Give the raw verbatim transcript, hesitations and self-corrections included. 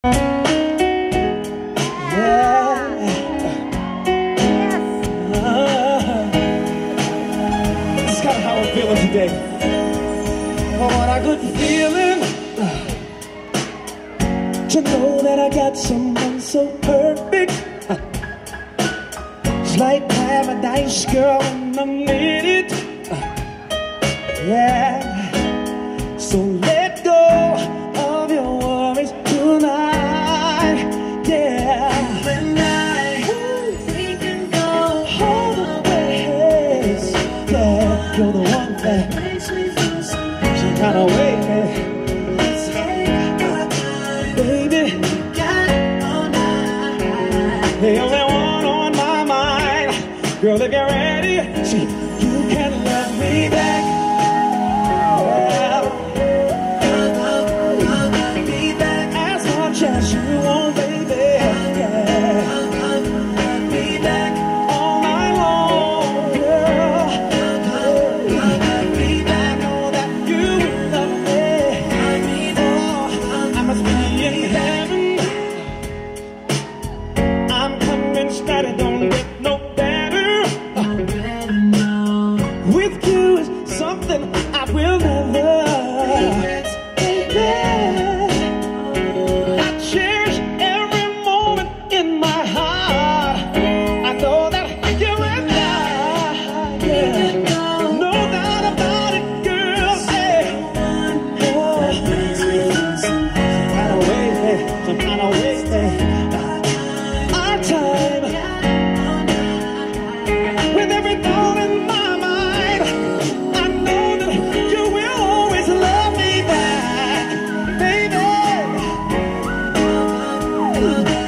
Today. Oh, what a good feeling to know that I got someone so perfect. It's like paradise, girl, when I need it. Yeah. So let go of your worries tonight. Yeah. And I, we can go all the ways. Yeah, you're the one that makes me feel some kind of way, let's take our time, baby. Got it all night. The only one on my mind, girl, if you're ready, see, you can love me back. Yeah. Love, love, love, love me back as much as you want, baby. Yeah. Love, love, love me back all night long, girl. That it don't get no better. With you is something I will never regret, baby. I cherish every moment in my heart. I know that you and I, yeah, no doubt about it, girl. Hey, oh, some kind of way, some kind of way, our time. Ooh.